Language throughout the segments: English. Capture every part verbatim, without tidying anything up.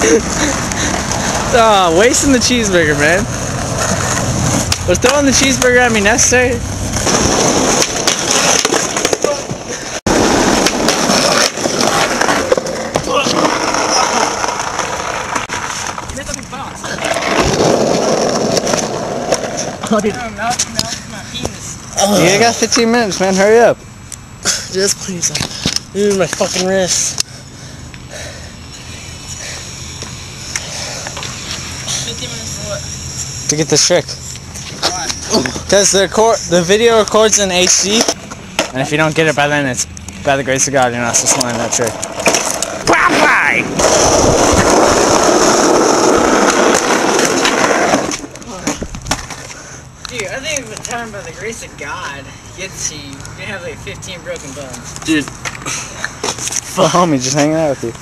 Oh, wasting the cheeseburger, man. Was throwing the cheeseburger at me necessary? Oh, dude. You got fifteen minutes, man. Hurry up. Just please. Dude, my fucking wrist. fifteen minutes for what? To get this trick. Why? Because the record, the video records in H D, and if you don't get it by then, it's by the grace of God, you're not supposed to learn that trick. Bye-bye! Dude, I think the time by the grace of God gets you, you're gonna have like fifteen broken bones. Dude. Full homie just hanging out with you.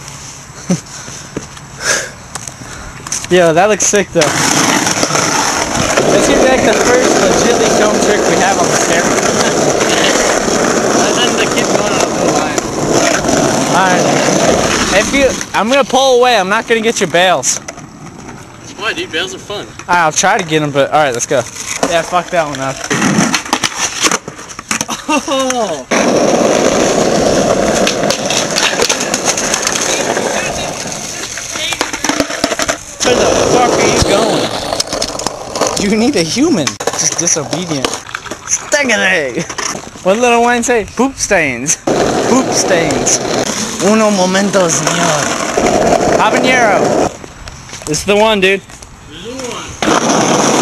Yo, that looks sick though. This is like the first legitly film trick we have on the camera. Other than the kid going on a blue line. Alright. If you, I'm gonna pull away, I'm not gonna get your bails. Why, dude? Bails are fun. I'll try to get them, but alright, let's go. Yeah, fuck that one up. Oh! Where the fuck are you going? You need a human. Just disobedient. Stingray! What Lil Wayne say? Poop stains. Poop stains. Uno momento, señor. Habanero. This is the one, dude. This is the one.